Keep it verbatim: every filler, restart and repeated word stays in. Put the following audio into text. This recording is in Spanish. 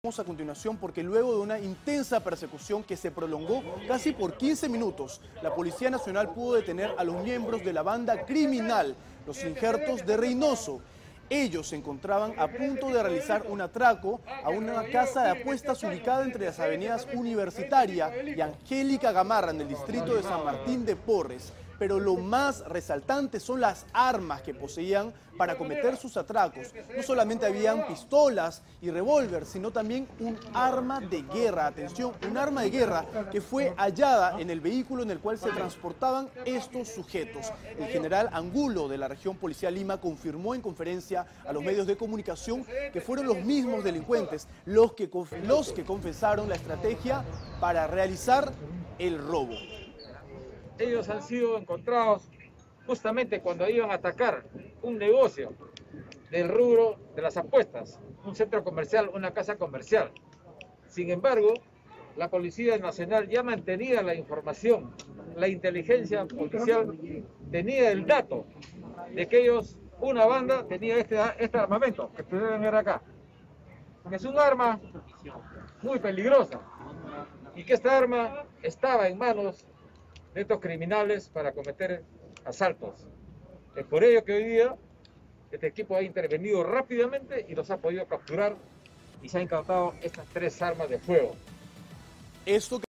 A continuación, porque luego de una intensa persecución que se prolongó casi por quince minutos, la Policía Nacional pudo detener a los miembros de la banda criminal, los Injertos de Reynoso. Ellos se encontraban a punto de realizar un atraco a una casa de apuestas ubicada entre las avenidas Universitaria y Angélica Gamarra en el distrito de San Martín de Porres. Pero lo más resaltante son las armas que poseían para cometer sus atracos. No solamente habían pistolas y revólver, sino también un arma de guerra. Atención, un arma de guerra que fue hallada en el vehículo en el cual se transportaban estos sujetos. El general Angulo de la región policial Lima confirmó en conferencia a los medios de comunicación que fueron los mismos delincuentes los que, los que confesaron la estrategia para realizar el robo. Ellos han sido encontrados justamente cuando iban a atacar un negocio del rubro de las apuestas, un centro comercial, una casa comercial. Sin embargo, la Policía Nacional ya mantenía la información, la inteligencia policial tenía el dato de que ellos, una banda, tenía este, este armamento que pueden ver acá, que es un arma muy peligrosa y que esta arma estaba en manos de estos criminales para cometer asaltos. Es por ello que hoy día este equipo ha intervenido rápidamente y los ha podido capturar y se han incautado estas tres armas de fuego. Esto